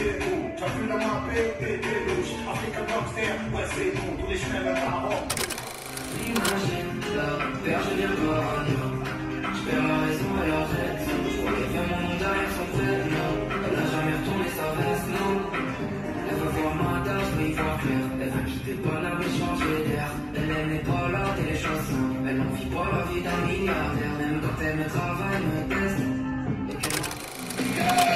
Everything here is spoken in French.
où? T'as vu la map, louche, Africa Gangster, ouais c'est bon, tous les chemins vers la robe. Imagine, la peur, je viens voir un homme. Je perds la raison et la raison. Je vois qu'elle fait mon nom derrière son prénom. Elle n'a jamais retourné sa veste, non. Elle veut voir ma tâche, je veux y voir clair. Elle veut quitter le bonheur et changer d'air. Elle n'est pas là, des chansons. Elle n'en vit pas la vie d'un milliardaire. Même quand elle me travaille, me teste. Et que...